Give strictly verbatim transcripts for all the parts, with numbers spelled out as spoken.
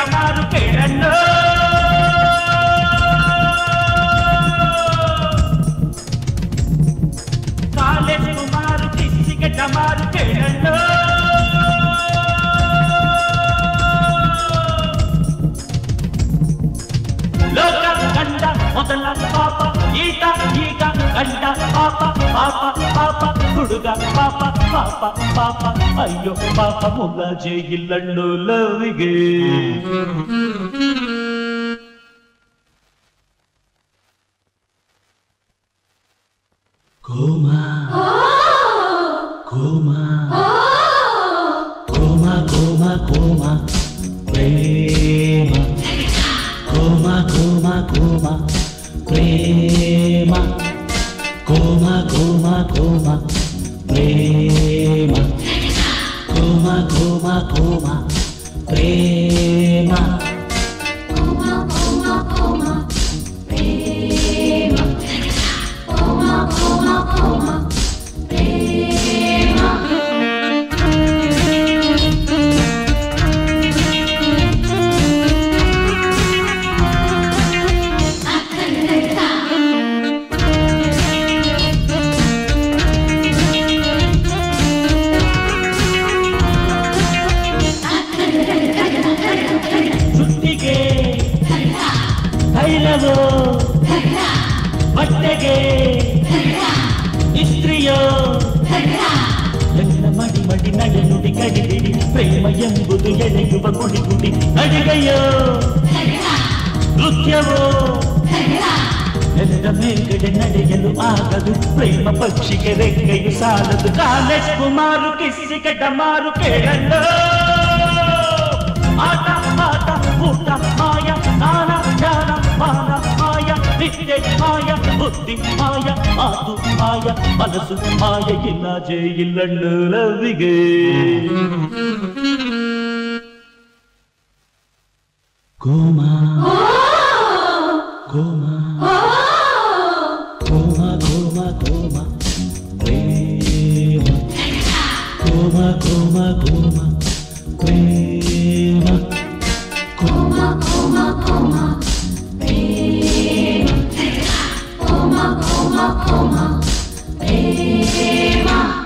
ಡಮಾರು ಕೇಳಣ್ಣು college Kumar ಕಿಸ್ಸಿಗೆ ಡಮಾರು ಕೇಳಣ್ಣು ಲೋಕ ಗಂಡ ಮೊದಲ ಪಾಪ ಈತ ಈಗ ಗಂಡ ಪಾಪ ಪಾಪ ಪಾಪ ಹುಡುಗ ಪಾಪ ಪಾಪ ಪಾಪ ಅಯ್ಯೋ ಪಾಪ ಮುಲಾಜೆ ಇಲ್ಲಣ್ಣು ಲವಿಗೆ coma coma coma coma coma ಪ್ರೇಮ ಕೋಮಾ ಕೋಮಾ ಕೋಮಾ ಪ್ರೇಮ ಕೋಮಾ ಕೋಮಾ ಕೋಮಾ ಪ್ರೇಮ ಕೋಮಾ ಕೋಮಾ ಕೋಮಾ ಪ್ರೇಮ ಕೋಮಾ ಕೋಮಾ ಕೋಮಾ ಪ್ರೇಮ ಕೋಮಾ ಕೋಮಾ ಕೋಮಾ ಪ್ರೇಮ ತೈಲವೋ ಬಟ್ಟೆಗೆ ಇಸ್ತ್ರಿಯೋ ಎಲ್ಲ ಮಡಿ ಮಡಿ ನಡೆ ನುಡಿ ಕಡಿಬಿಡಿ ಪ್ರೇಮ ಎಂಬುದು ಎಳೆಯುವ ಗುಡಿ ಗುಡಿ ಅಡಿಗೆಯೋ ನೃತ್ಯವೋ ಎಲ್ಲ ಮೇಲ್ಗಡೆ ನಡೆಯಲು ಆಗದು ಪ್ರೇಮ ಪಕ್ಷಿಗೆ ರೆಕ್ಕೆಯು ಸಾಲದು ಕಾಲೇಜ್ ಕುಮಾರು ಕಿಸ್ಸಿಗೆ ಡಮಾರು ಕೇಳಲ್ಲ ಆಟ ಆಟ ಊಟ ಮಾಯ ನಾನ ಜ್ಞಾನ ಮಾನ ಮಾಯ ವಿದ್ಯೆ ಮಾಯ ಬುದ್ಧಿ ಮಾಯ ಮಾತು ಮಾಯ ಮನಸ್ಸು ಮಾಯ ಇಲ್ಲ ಜೇ ಇಲ್ಲಣ್ಣು ಲವಿಗೆ coma coma coma coma coma ಪ್ರೇಮ ಕೋಮಾ ಕೋಮಾ ಕೋಮಾ ಪ್ರೇಮ ಕೋಮಾ ಕೋಮಾ ಕೋಮಾ ಪ್ರೇಮ ಕೋಮಾ ಕೋಮಾ ಕೋಮಾ ಪ್ರೇಮ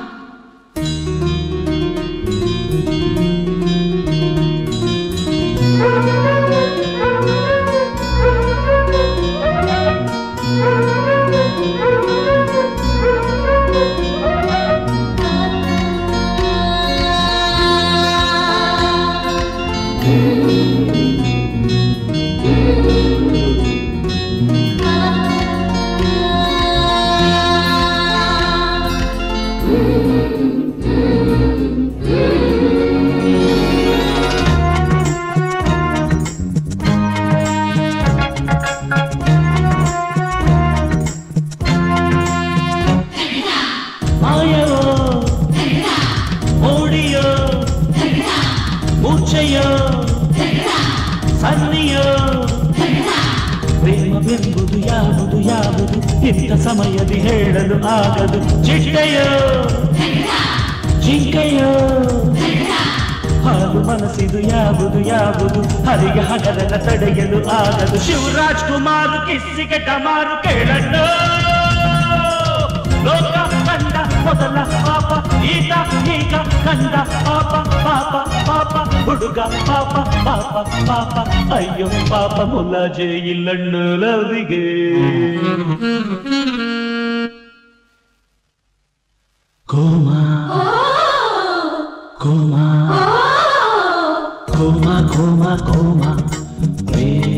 ಪ್ರೇಮವೆಂಬುದು ಯಾವುದು ಯಾವುದು ಇಂಥ ಸಮಯದಿ ಹೇಳಲು ಆಗದು ಚಿಟ್ಟೆಯೋ ಜಿಂಕೆಯೋ ಹಾಲು ಮನಸ್ಸಿದು ಯಾವುದು ಯಾವುದು ಹರಿಗೆ ಹಗರನ ತಡೆಯಲು ಆಗದು ಶಿವರಾಜ್ ಕುಮಾರ್ ಕಿಸ್ಸಿಗೆ ಡಮಾರು ಕೇಳಣ್ಣು ಲೋಕ ಕಂಡ ಮೊದಲ ಪಾಪ ಈತ ಈಗ ಕಂಡ ಪಾಪ ಪಾಪ ಪಾಪ ಹುಡುಗ ಪಾಪ ಪಾಪ ಪಾಪ ಅಯ್ಯೋ ಪಾಪ ಮುಲಾಜೆ ಇಲ್ಲಣ್ಣು ಲವಿಗೆ coma coma coma coma coma